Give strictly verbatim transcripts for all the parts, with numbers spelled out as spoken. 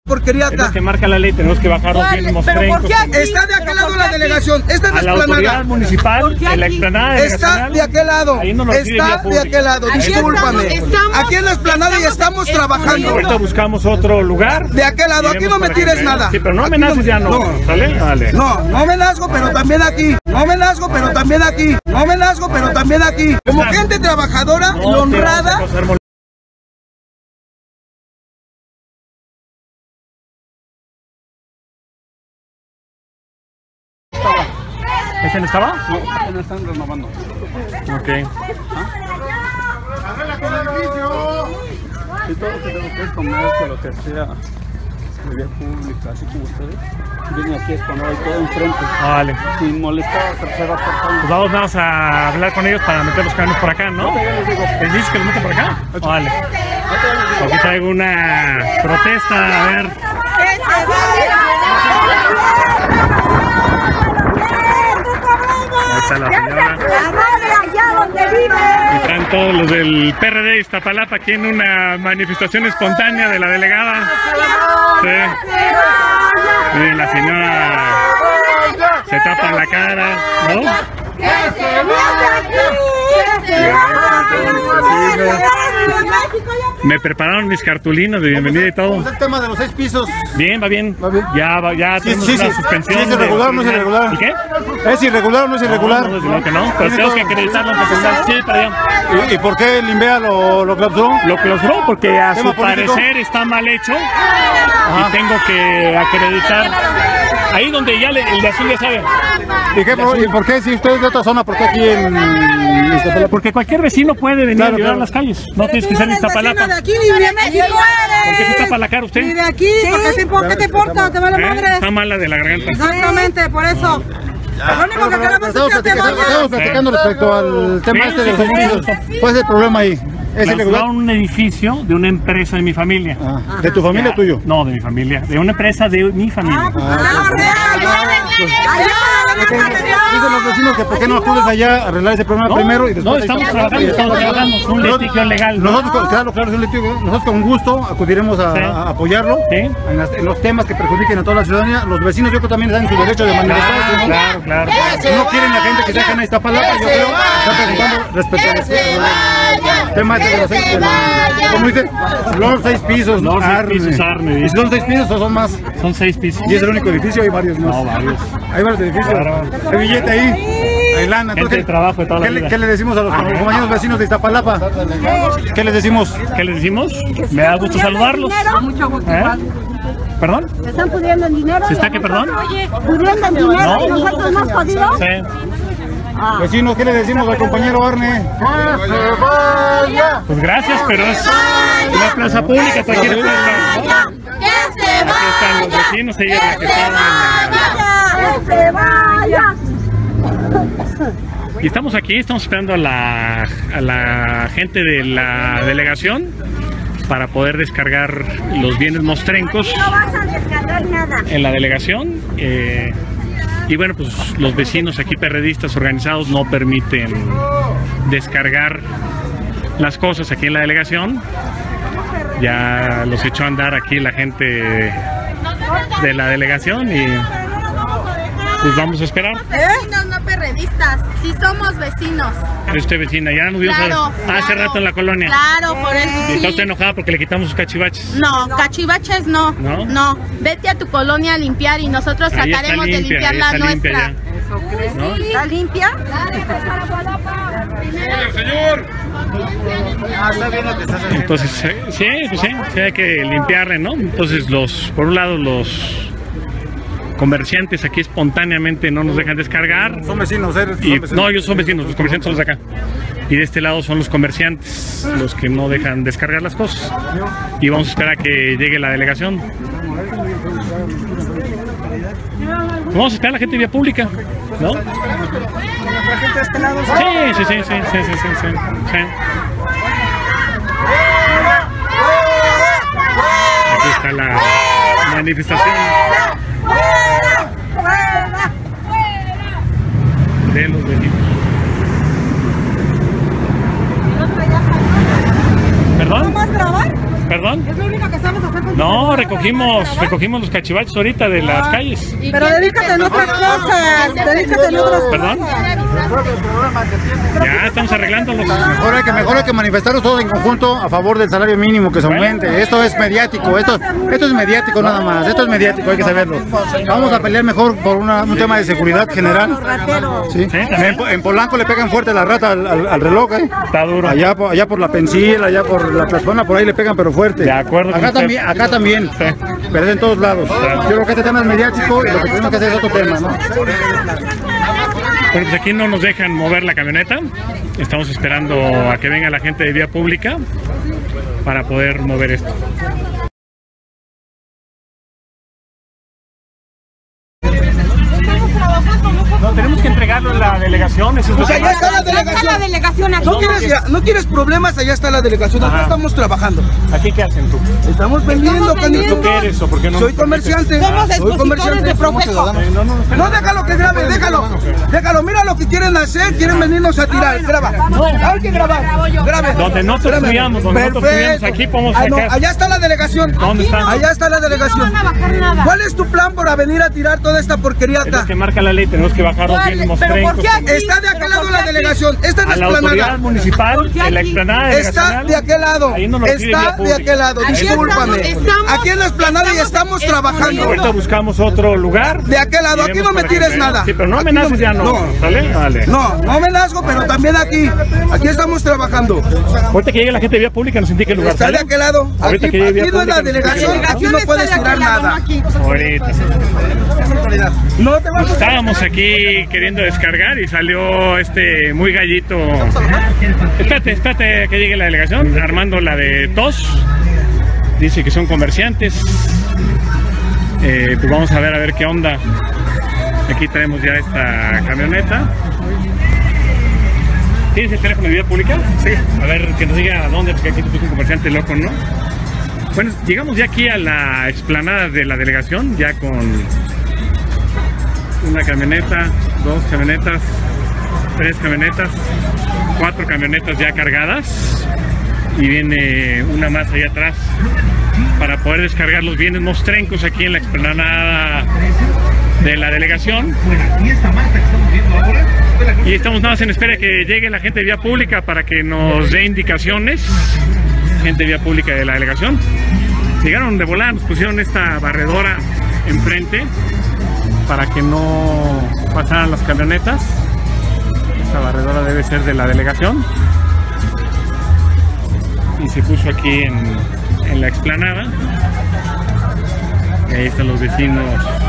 porquería acá. Es lo que marca la ley, tenemos que bajar los bienes mostrencos. Está de aquel lado la delegación, esta es la explanada. La autoridad municipal, en la explanada está de aquel lado, está de aquel lado, discúlpame. Aquí en la explanada y estamos trabajando. Ahorita buscamos otro lugar. De aquel lado, aquí no me tires nada. Sí, pero no amenaces ya, no, ¿sale? Vale. No, no amenazco, pero también aquí. No amenazco, pero también aquí. No amenazco, pero también aquí. Como gente trabajadora y honrada. ¿Ese no estaba? No, no están renovando. Ok. ¡Arregla con el edificio! Y todo lo que tengo que es comercio, lo que sea, de vía pública, así como ustedes. Vienen aquí a exponer todo enfrente. Vale. Sin molestar a terceras personas. Pues vamos nada más a hablar con ellos para meter los camiones por acá, ¿no? ¿Les dices que los meten por acá? Vale. Aquí traigo una protesta, a ver. Ahí está la señora. Y están todos los del P R D de Iztapalapa aquí en una manifestación espontánea de la delegada. Sí. Miren, la señora se tapa la cara, ¿no? Me prepararon mis cartulinas de bienvenida y todo. ¿Cómo es el tema de los seis pisos? Bien, va bien. ¿Va bien? Ya, va, ya Sí, tenemos sí, una sí. suspensión. Sí, es irregular o no es irregular. ¿Y qué? ¿Es irregular o no es irregular? No, no, no, que no, pero tenemos que acreditarlo antes de estar. Sí, para allá. ¿Y, ¿Y por qué el INVEA lo, lo clausuró? Lo clausuró porque a su ¿Tema político? parecer está mal hecho. Ajá. Y tengo que acreditar. Ahí donde ya le, el de azul ya sabe. ¿Y, qué, ¿Y por qué si usted es de otra zona, por qué aquí en Iztapalapa? Porque cualquier vecino puede venir Claro, a ayudar claro. a las calles. No tienes que ser de Iztapalapa. de aquí ni de México ¿Por qué se eres. tapa la cara usted? Ni de aquí, ¿por qué te, por qué te importa? Te vale ¿Eh? madre. Está mala de la garganta. Exactamente, por eso. Lo único que queremos es Estamos que te platicando, estamos vayas. platicando respecto al tema Sí, este de los sí, sí. edificios. ¿Cuál es el problema ahí? ¿Es irregular? Clausuraron un edificio de una empresa de mi familia. Ah, ¿de tu familia Ya- o tuyo? No, de mi familia. De una empresa de mi familia. Dicen los vecinos que por qué no acudes allá a arreglar ese problema No, primero y después... no, estamos trabajando, estamos trabajando. Es un litigio legal. ¿no? Nosotros, claro, claro, es un litigio. Nosotros con gusto acudiremos a, Sí. a apoyarlo Sí. en, las- en los temas que perjudiquen a toda la ciudadanía. Los vecinos yo creo también están en su derecho de manifestarse, ¿no? Claro, claro. No quieren la gente que se ajena a Iztapalapa, yo creo, está preguntando respecto al tema este de los seis, de la- ¿cómo dice? Los seis pisos, Los seis Arne. pisos, Arne. ¿Y si son seis pisos o son más? Son seis pisos. ¿Y es el único edificio? Hay varios más. No, varios. Hay varios edificios. Claro. Hay billete ahí. Hay lana. Gente de trabajo de toda la ¿qué, le, vida. ¿Qué le decimos a los compañeros vecinos de Iztapalapa? ¿Qué les decimos? ¿Qué les decimos? Me da gusto saludarlos. Mucho gusto. ¿Eh? ¿Perdón? ¿Se están pudiendo en dinero? ¿Se está qué, perdón? ¿Pudiendo en dinero No. y nosotros más jodidos? Sí. Vecinos, ¿qué le decimos al compañero Arne? Pues gracias, pero es una plaza pública, cualquiera puede estar, ¿no? Aquí están los vecinos, ellos los que estaban en ¡Que se vaya! la... Y estamos aquí, estamos esperando a la, a la gente de la delegación para poder descargar los bienes mostrencos No vas a descargar nada. en la delegación. eh, y bueno, pues los vecinos aquí perredistas organizados no permiten descargar las cosas aquí en la delegación. Ya los echó a andar aquí la gente de la delegación y pues vamos a esperar. Vecinos, no perredistas, sí somos vecinos. ¿Es usted vecina? Ya nos vimos Claro, hace claro, rato en la colonia. Claro, por eso ¿Y sí. está usted enojada porque le quitamos sus cachivaches? No, cachivaches no. ¿No? No, vete a tu colonia a limpiar y nosotros Ahí está trataremos de limpia, limpiar ahí la está limpia nuestra. ya. ¿No? ¿Está limpia? Entonces, eh, sí, pues sí, sí hay que limpiarle, ¿no? Entonces, los, por un lado, los comerciantes aquí espontáneamente no nos dejan descargar. Son vecinos, ¿eh? Son Y, vecinos. no, ellos son vecinos, los comerciantes son los de acá. Y de este lado son los comerciantes los que no dejan descargar las cosas. Y vamos a esperar a que llegue la delegación. Vamos a esperar a la gente de vía pública, ¿no? Sí, sí, sí, sí, sí, sí, sí, sí, sí. Aquí está la manifestación de los vecinos. ¿Perdón? ¿Cómo vas a grabar? ¿Perdón? Es lo único que sabes hacer con tu No, celular. recogimos, recogimos los cachivaches ahorita de las calles. Pero dedícate en otras cosas. Dedícate en otras ¿Perdón? Ya estamos arreglándolos. Mejor hay que, mejor hay que manifestarnos todos en conjunto a favor del salario mínimo, que se aumente. Esto es mediático, esto, esto es mediático nada más, esto es mediático, hay que saberlo. Vamos a pelear mejor por una, un tema de seguridad general. ¿Sí? En, en Polanco le pegan fuerte la rata al, al, al reloj, ¿eh? Está duro. Allá, por- allá por la Pensil, allá por la Plasfona, por ahí le pegan pero fuerte. De acuerdo con Acá usted. también, acá también. Sí. Pero es en todos lados. Yo creo que este tema es mediático y lo que tenemos que hacer es otro tema, ¿no? Pero pues aquí no nos dejan mover la camioneta. Estamos esperando a que venga la gente de vía pública para poder mover esto. No, tenemos que entregarlo en la delegación. Eso es lo Pues que allá está la Está la delegación. delegación aquí. ¿No quieres, ya- no quieres problemas? Allá está la delegación. Acá Ajá. estamos trabajando. ¿Aquí qué hacen tú? Estamos vendiendo, canito. ¿Tú qué eres o por qué no? Soy comerciante. Somos Soy expositores comerciante. de Profeco. Eh, No, no, no. No, déjalo que grabe, déjalo. Déjalo, mira lo que quieren hacer. Quieren venirnos a tirar. Graba. Hay que grabar. Grabe. Donde nosotros Espérame. estudiamos, donde nosotros Perfecto. estudiamos, aquí podemos Ah, no, sacar. allá está la delegación. ¿Dónde está? Allá está la delegación. No van a bajar nada. ¿Cuál es tu plan para venir a tirar toda esta porquería Es lo acá? que marca la ley, tenemos que bajar los bienes ¿Pero por mostrencos. qué aquí? Está de aquel lado la delegación. Esta es la A la autoridad explanada. municipal, en la explanada Está delegacional, de aquel lado. ahí no nos pide vía Está de pública. aquel lado. Aquí Discúlpame. estamos, estamos- Aquí en la explanada y estamos trabajando. Ahorita buscamos otro lugar. De aquel lado, aquí Iremos no me para tires que- nada. Sí, pero no Aquí amenaces no- ya, no. no. ¿Sale? Vale. No, no amenazo, pero también aquí. Aquí estamos trabajando. Ahorita que llegue la gente de vía pública nos indique el lugar. Está de ¿sale? aquel lado. Ahorita Aquí, que llegue vía aquí no es la pública, nos indique el delegación. lugar. Aquí no puedes tirar nada. Ahorita. No te vas a... Estábamos aquí queriendo descargar y salió este muy gallito. Espérate, espérate que llegue la delegación. Armando la de tos. Dice que son comerciantes. Eh, pues vamos a ver a ver qué onda. Aquí traemos ya esta camioneta. ¿Tienes el teléfono de vía pública? Sí. A ver, que nos diga a dónde, porque aquí tú eres un comerciante loco, ¿no? Bueno, llegamos ya aquí a la explanada de la delegación, ya con una camioneta, dos camionetas, tres camionetas, cuatro camionetas ya cargadas y viene una más allá atrás para poder descargar los bienes mostrencos aquí en la explanada de la delegación. Y estamos nada más en espera de que llegue la gente de vía pública para que nos dé indicaciones. Gente de vía pública de la delegación. Llegaron de volada, nos pusieron esta barredora enfrente para que no pasaran las camionetas. Esta barredora debe ser de la delegación. Y se puso aquí en, en la explanada. Y ahí están los vecinos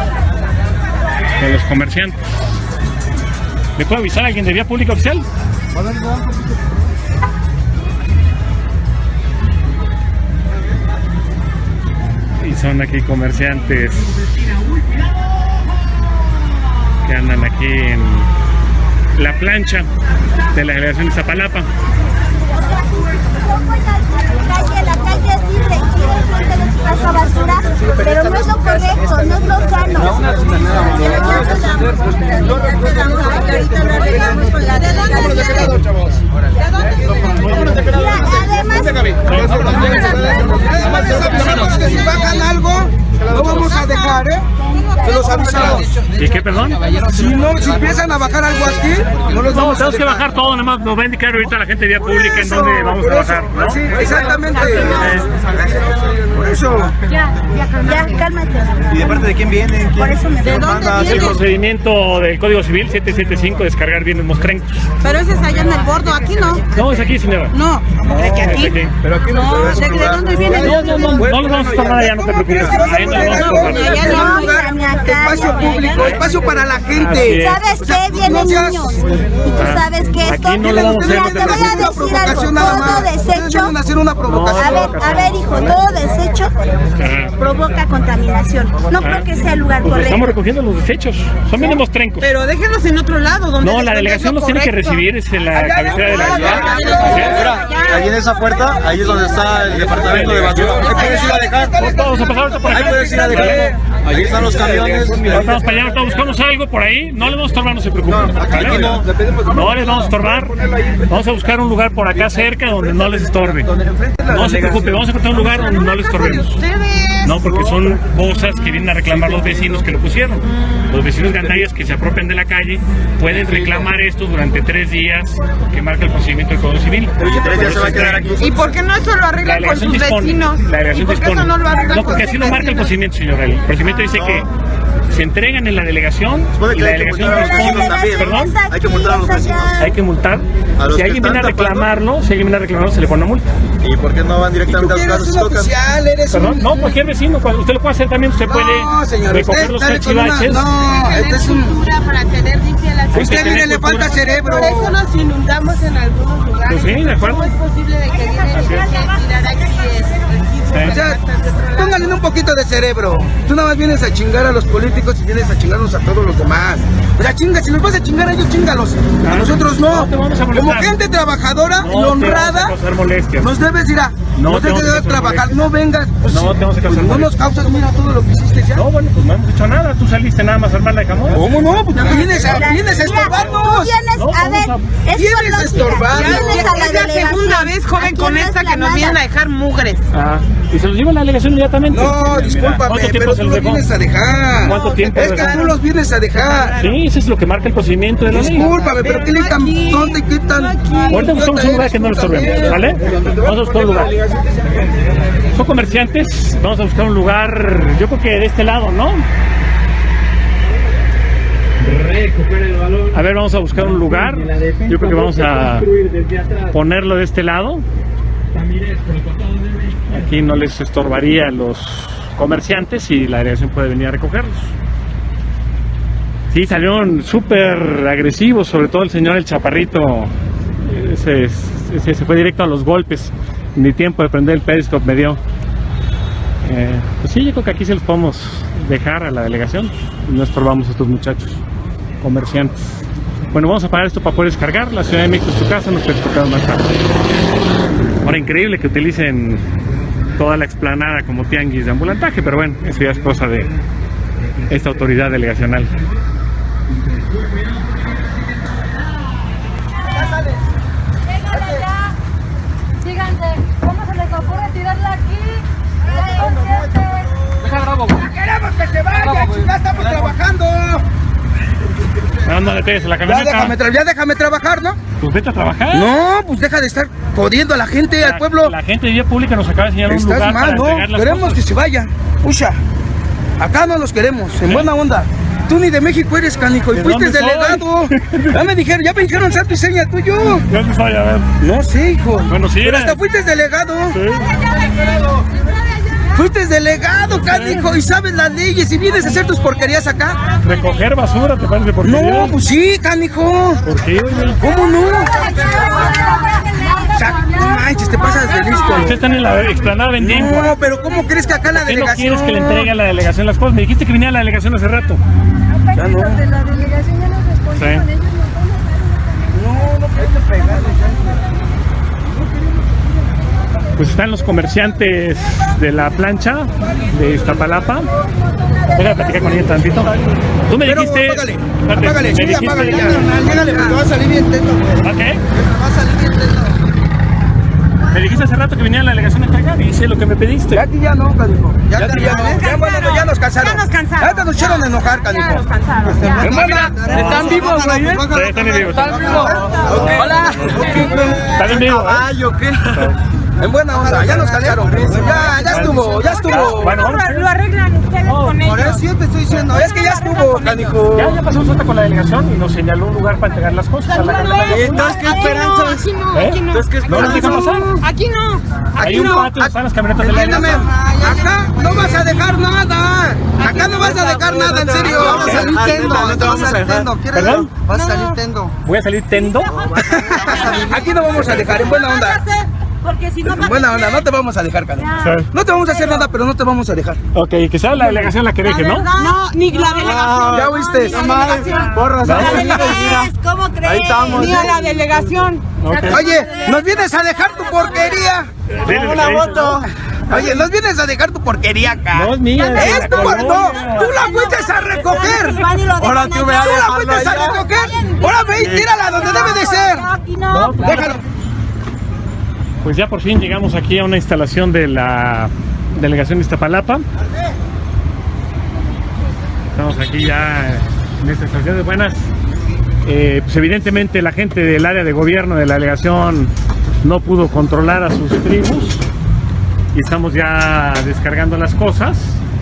de los comerciantes. ¿Le puedo avisar a alguien de vía pública oficial? Y son aquí comerciantes que andan aquí en la plancha de la delegación de Iztapalapa. La calle es libre, quieren gente de su casa basura, pero no es lo correcto, no es lo sano. Además, que si bajan algo, no vamos a dejar, ¿eh? Se los avisamos. ¿Y qué, perdón? Si no, si empiezan a bajar algo aquí, no los No, vamos a tenemos que dejar. bajar todo, nada más nos va a indicar ahorita la gente de vía pública en dónde vamos a Por eso, bajar, ¿no? Sí, exactamente. Por eso. Ya, ya, cálmate. ¿Y de parte de quién vienen? Por eso me ¿De dónde El viene? procedimiento del Código Civil siete siete cinco, descargar bienes mostrencos. Pero ese es allá en el bordo, aquí no. No, es aquí, señora. No, ¿de que aquí? Es aquí. Pero aquí no, No, ¿de, de dónde viene? No, no, no, no los vamos a estar nada ya, no te preocupes. Ahí no los vamos a No, estar. allá no, mira, ni acá, Espacio ni allá. público, espacio para la Así gente. es. ¿Sabes qué? Vienen seas- niños. Y tú sabes que esto... Aquí no lo vamos a hacer, Mira, no te te voy a preocupes. decir algo. Provocación nada Todo más. desecho... Quieren hacer una A provocación. ver, a ver, hijo, todo desecho provoca contaminación. No creo que sea el lugar Pues correcto. estamos recogiendo los desechos, son mínimos trencos. Pero déjenlos en otro lado. Donde No, la delegación los tiene que recibir, es en la cabecera de la ciudad. Ahí en esa puerta, ahí es donde está el departamento de basura. Ahí puedes ir a dejar. Vamos a pasar ahorita por Ahí acá. puedes ir a dejar. Ahí están los camiones. Vamos para allá, ahorita buscamos algo por ahí. No les vamos a estorbar, no se preocupen. Aquí no. No les vamos a estorbar. Vamos a buscar un lugar por acá cerca donde no les estorbe. No se preocupe, vamos a encontrar un lugar donde no les estorbemos. No, porque son cosas que vienen a reclamar los vecinos que lo pusieron. Los vecinos gandayas que se apropian de la calle pueden reclamar esto durante tres días que marca el procedimiento del Código Civil. Tres días se va a quedar aquí. ¿Y por qué no eso lo La arreglan con delegación sus dispone. vecinos? La ¿Y delegación por qué dispone. eso no lo arreglan No, con porque sus así lo marca el vecinos? procedimiento, señor. El procedimiento dice que se entregan en la delegación Supone y que la hay que delegación multar a los responde. vecinos también. Perdón, Hay que multar a los vecinos. hay que multar. A los Si que alguien viene a están tapando. reclamarlo, si alguien viene a reclamarlo, se le pone una multa. ¿Y por qué no van directamente a sus Eres casas? un Tocan. oficial, eres Perdón, un... no, cualquier vecino, cuando usted lo puede hacer también, usted puede No, señor, recoger usted los dale con una... cachivaches. No, este es un... Cultura para tener limpia la ciudad. Usted, tener mire, le cultura. falta cerebro. Por eso nos inundamos en algunos lugares. Pues sí, de acuerdo. ¿Cómo es posible de que vienen y dejen tirar aquí es? O sea, póngale un poquito de cerebro. Tú nada más vienes a chingar a los políticos y vienes a chingarnos a todos los demás. O sea, chinga, si los vas a chingar a ellos, chingalos. A nosotros no. No te vamos a molestar. Como gente trabajadora No y te vamos honrada, a causar molestias. nos debes ir a... No nos te debes vamos a de causar trabajar. molestias. No vengas. Pues, No te vamos a causar pues, no nos molestias. causas, mira todo lo que hiciste ya. No, bueno, pues no hemos hecho nada. Tú saliste nada más a armar la camón. ¿Cómo no? Pues tú vienes a, vienes a estorbarnos. Vienes, No, a vamos ver, a- es Vienes con a los- estorbar. vienes a la Es la delegación. segunda vez, joven, Aquí con no es esta la que nos nada. vienen a dejar mugres. Ah, y se los lleva a la delegación inmediatamente. No, discúlpame, ¿Cuánto tiempo pero se tú los los dejó? vienes a dejar. ¿Cuánto tiempo Es los que dejó? tú los vienes a dejar. Sí, eso es lo que marca el procedimiento de la ley. Discúlpame, pero ¿qué le tan tonta y qué tan... Ahorita buscamos un lugar que no lo estorbemos, ¿vale? Vamos a buscar un lugar. Son comerciantes, vamos a buscar un lugar, yo creo que de este lado, ¿no? A ver, vamos a buscar un lugar. Yo creo que vamos a ponerlo de este lado. Aquí no les estorbaría a los comerciantes y la delegación puede venir a recogerlos. Sí, salieron súper agresivos, sobre todo el señor El Chaparrito. Ese, ese se fue directo a los golpes. Ni tiempo de prender el periscope me dio. Eh, pues sí, yo creo que aquí se los podemos dejar a la delegación y no estorbamos a estos muchachos comerciantes. Bueno, vamos a parar esto para poder descargar. La Ciudad de México es tu casa, nos explicamos más tarde. Ahora, increíble que utilicen toda la explanada como tianguis de ambulantaje, pero bueno, eso ya es cosa de esta autoridad delegacional. Síganse, ¿cómo se les ocurre tirarla aquí? ¡Queremos que se vaya! ¡Ya estamos trabajando! No, no le pegues a la Ya camioneta. déjame, tra- ya déjame trabajar, ¿no? Pues vete a trabajar. No, pues deja de estar jodiendo a la gente, al La- pueblo. La gente de vía pública nos acaba de enseñar un Estás lugar mal, para ¿no? entregar las Queremos cosas. que se vayan. Pucha, acá no los queremos, en buena onda. Tú ni de México eres, canijo, y ¿De fuiste dónde soy? delegado. Ya me dijeron, ya me dijeron santo y seña tuyo. ¿De dónde soy? A ver. No sé, hijo. Bueno, sí, Pero era- hasta fuiste delegado. Sí. Fuiste delegado, canijo, y sabes las leyes y vienes a hacer tus porquerías acá. Recoger basura, ¿te parece por No, pues sí, canijo. ¿Por qué, oye? ¿Cómo no? O sea, no manches, te pasas de listo. Ustedes están en la explanada vendiendo. No, pero ¿cómo crees que acá la ¿Por qué no delegación? quieres que le entregue a la delegación las cosas? Me dijiste que viniera a la delegación hace rato. Ya no. Los de la delegación ya nos respondieron, Sí. ellos no No, no puedes pegarle. Pues están los comerciantes de la plancha de Iztapalapa. Déjame platicar con ella tantito. Tú me Pero dijiste... apágale, Espérate, apágale, me sí, dijiste- apágale, ya, carnal, llégale, porque va a salir bien tento, güey. ¿Ok? Va a salir bien tento. Me dijiste hace rato que venía a la delegación a entregar y hice lo que me pediste. Ya aquí ya no, canijo. Ya, Ya aquí te- ya no. Ya, bueno, ya nos cansaron. Ya nos cansaron. Ya te nos echaron a enojar, canijo. Ya nos cansaron. ya. Hermana, ¿Están vivos, güey? Sí, están en vivo. Hola. Están en vivo. Caballo, ¿qué? En buena onda, ya nos cansaron. Ya, ya estuvo, ya estuvo. Bueno, vamos. Lo, lo arreglan ustedes con Por ellos. eso yo te estoy diciendo, es que ya estuvo, canijo. Ya, ya pasó suelta con la delegación y nos señaló un lugar para entregar las cosas a la gente. Entonces, ¿qué esperanza? Aquí no, ¿Eh? aquí no. Entonces, ¿qué ¿No nos esperanza? dejan pasar? Aquí no. Hay Aquí un no. patio donde están las camionetas de la Entiéndeme, delegación. acá no vas a dejar nada. Acá no vas a dejar nada, en serio. Vamos a salir tendo, no te vamos a dejar. ¿Perdón? Vas a salir tendo. ¿Voy a salir tendo? Aquí no vamos a dejar, en buena onda. Porque si no... Buena onda, no te vamos a dejar, Karen. Sí. No te vamos a hacer nada, pero no te vamos a dejar. Ok, que sea la delegación la que deje, ¿no? No, ni la delegación. ¿Ya oíste? Porras, La ahí delegación, ¿cómo crees? Ahí estamos. Ni a la delegación. Okay. Oye, ¿nos vienes a dejar tu porquería? Dile, Una dile. moto. Oye, ¿nos vienes a dejar tu porquería acá? No es mía, es de Es la tu por- no, colonia. tú la fuiste a recoger. Ahora tú me vas a Tú la dejarlo fuiste a allá. recoger. Ahora ve y tírala donde debe de ser. Aquí no. Déjalo. Pues ya por fin llegamos aquí a una instalación de la delegación de Iztapalapa. Estamos aquí ya en esta estación de buenas. Eh, pues evidentemente la gente del área de gobierno de la delegación no pudo controlar a sus tribus y estamos ya descargando las cosas.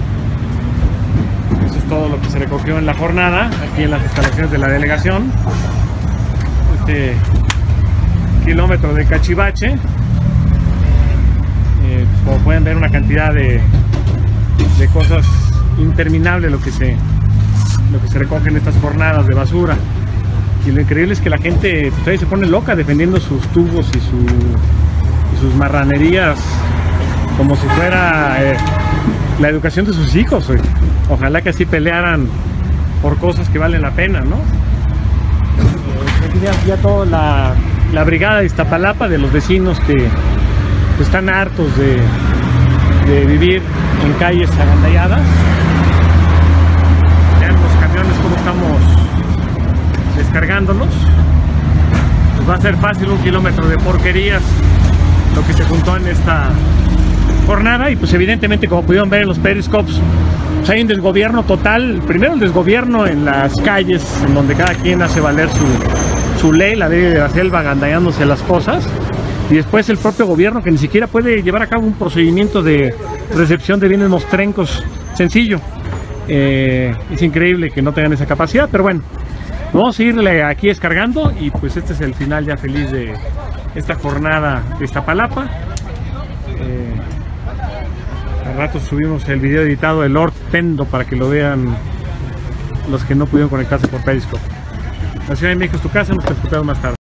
Eso es todo lo que se recogió en la jornada aquí en las instalaciones de la delegación. Este kilómetro de cachivache. Eh, pues como pueden ver, una cantidad de, de cosas interminables lo que se lo que se recoge en estas jornadas de basura. Y lo increíble es que la gente pues, ahí se pone loca defendiendo sus tubos y, su, y sus marranerías como si fuera eh, la educación de sus hijos. Oye. Ojalá que así pelearan por cosas que valen la pena, ¿no? Eh, aquí ya, ya toda la, la brigada de Iztapalapa, de los vecinos que, que están hartos de, de vivir en calles agandalladas. Vean los camiones cómo estamos descargándolos. Pues va a ser fácil un kilómetro de porquerías lo que se juntó en esta jornada y pues evidentemente, como pudieron ver en los periscopes, pues hay un desgobierno total. Primero el desgobierno en las calles, en donde cada quien hace valer su, su ley, la ley de la selva, agandallándose las cosas, y después el propio gobierno que ni siquiera puede llevar a cabo un procedimiento de recepción de bienes mostrencos sencillo. Eh, es increíble que no tengan esa capacidad, pero bueno, vamos a irle aquí descargando y pues este es el final ya feliz de esta jornada de Iztapalapa. Eh, al rato subimos el video editado de Lord Tendo para que lo vean los que no pudieron conectarse por Periscope. La Ciudad de México es tu casa, nos escuchamos más tarde.